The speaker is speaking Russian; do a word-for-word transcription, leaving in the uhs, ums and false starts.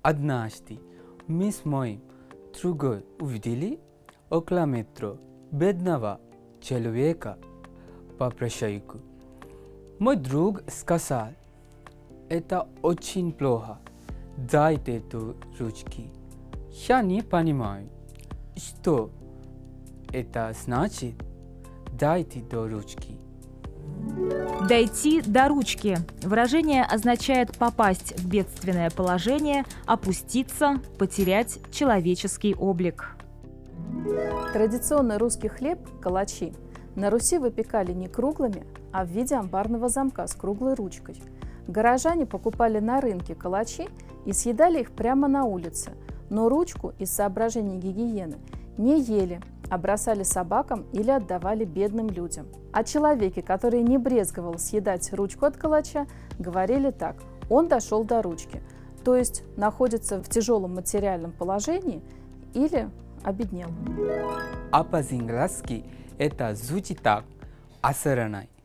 Однажды мы с моим другом увидели около метро бедного человека попрошайку. Мой друг сказал: это очень плохо, дайте эту ручки. Я не понимаю, что это значит дайте до ручки. Дойти до ручки. Выражение означает попасть в бедственное положение, опуститься, потерять человеческий облик. Традиционный русский хлеб – калачи на Руси выпекали не круглыми, а в виде амбарного замка с круглой ручкой. Горожане покупали на рынке калачи и съедали их прямо на улице, но ручку из соображений гигиены не ели, а бросали собакам или отдавали бедным людям. О человеке, который не брезговал съедать ручку от калача, говорили так: он дошел до ручки, то есть находится в тяжелом материальном положении или обеднел. А по-английски это звучит так: осоранай.